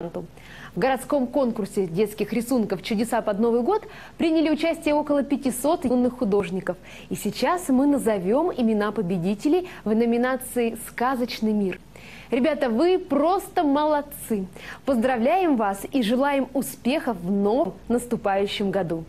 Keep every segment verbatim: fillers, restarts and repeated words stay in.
В городском конкурсе детских рисунков «Чудеса под Новый год» приняли участие около пятисот юных художников. И сейчас мы назовем имена победителей в номинации «Сказочный мир». Ребята, вы просто молодцы! Поздравляем вас и желаем успехов в новом наступающем году!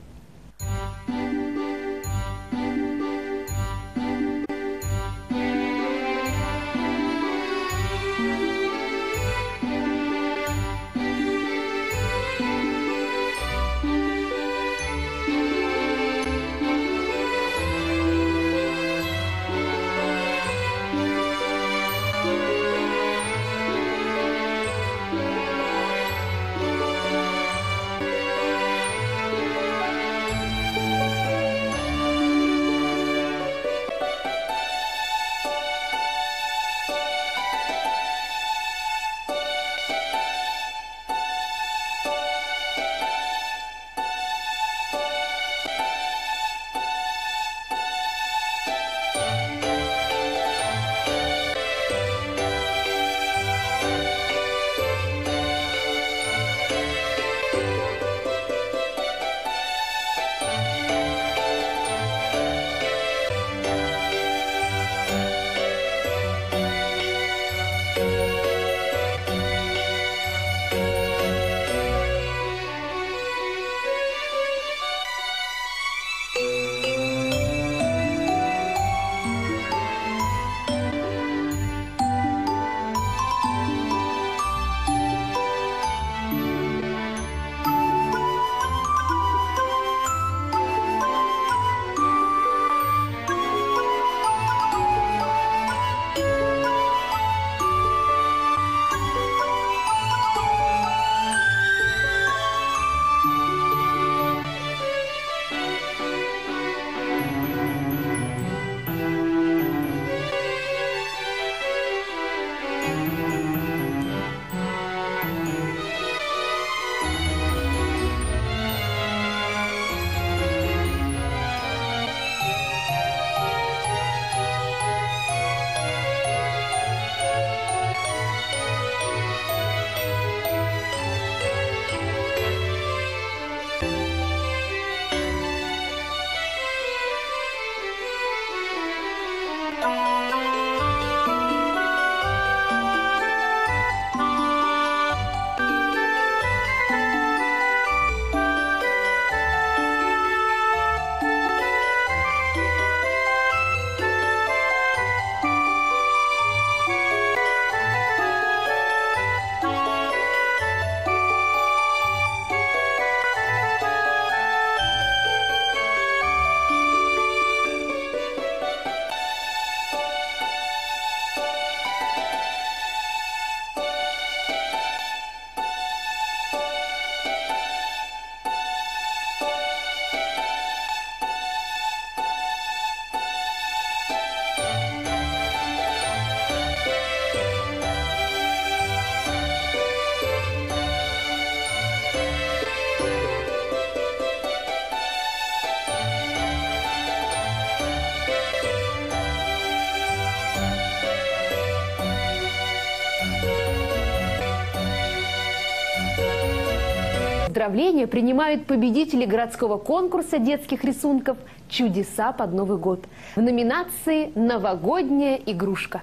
Поздравления принимают победители городского конкурса детских рисунков «Чудеса под Новый год» в номинации «Новогодняя игрушка».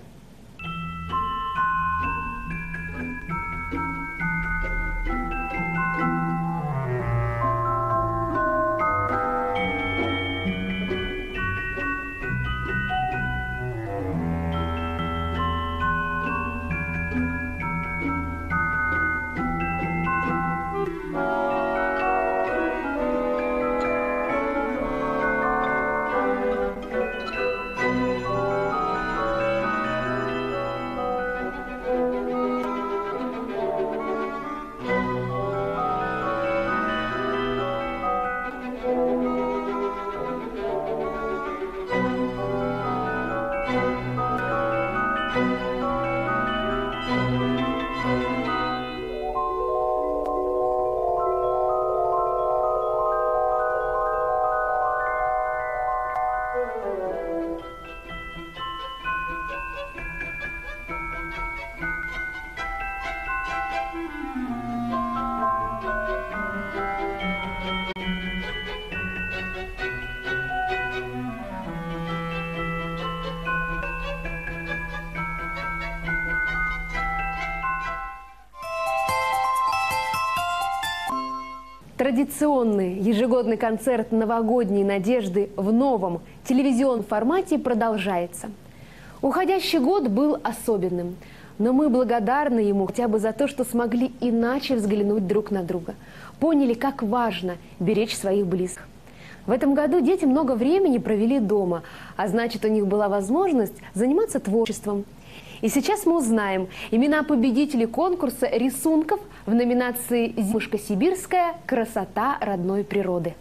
Традиционный ежегодный концерт «Новогодние надежды» в новом телевизионном формате продолжается. Уходящий год был особенным, но мы благодарны ему хотя бы за то, что смогли иначе взглянуть друг на друга, поняли, как важно беречь своих близких. В этом году дети много времени провели дома, а значит, у них была возможность заниматься творчеством. И сейчас мы узнаем имена победителей конкурса рисунков в номинации «Зимушка сибирская. Красота родной природы».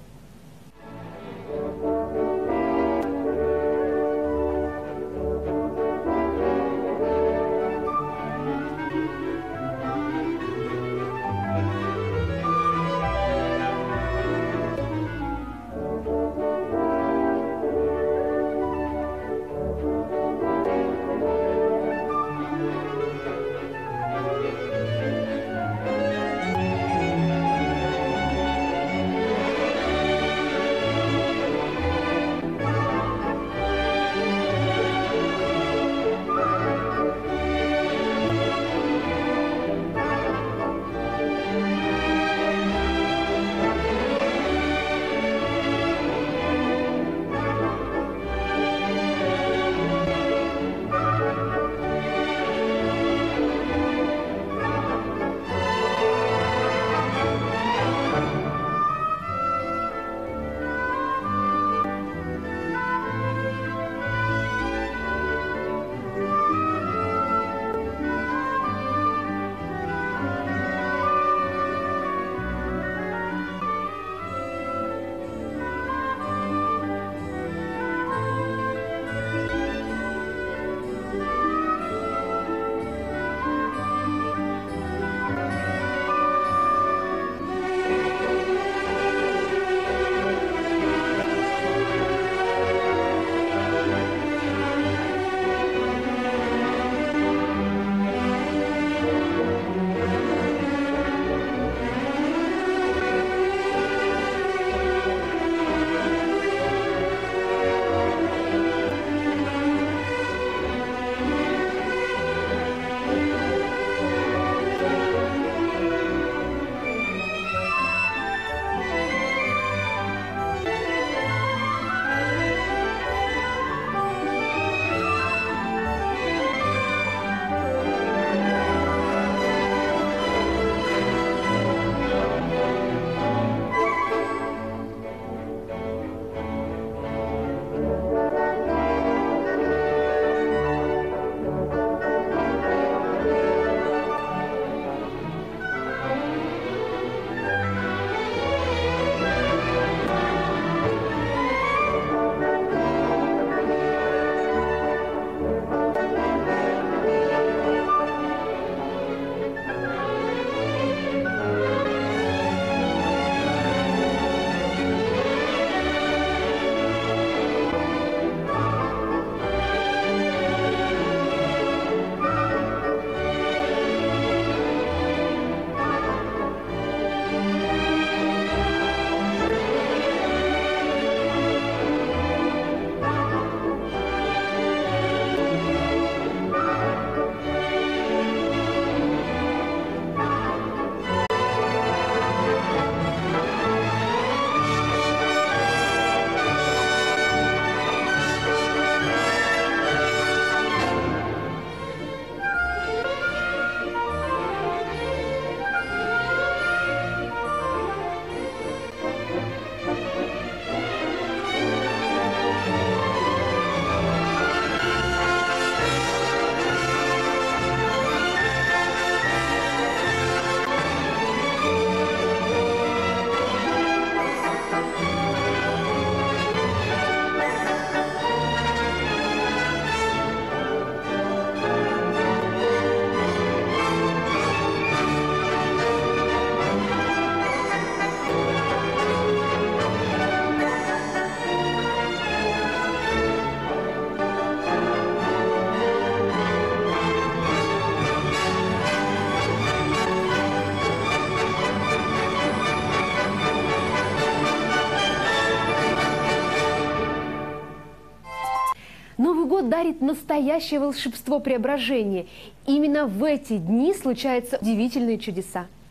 Новый год дарит настоящее волшебство преображения. Именно в эти дни случаются удивительные чудеса.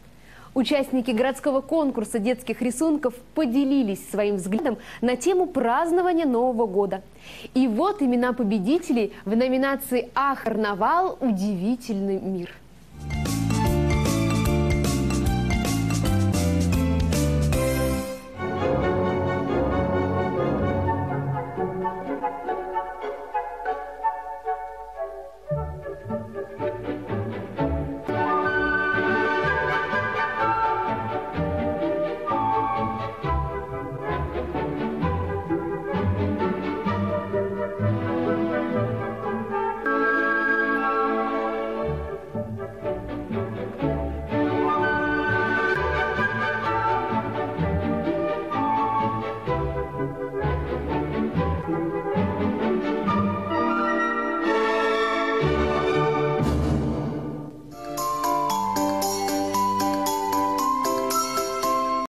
Участники городского конкурса детских рисунков поделились своим взглядом на тему празднования Нового года. И вот имена победителей в номинации «А карнавал. Удивительный мир».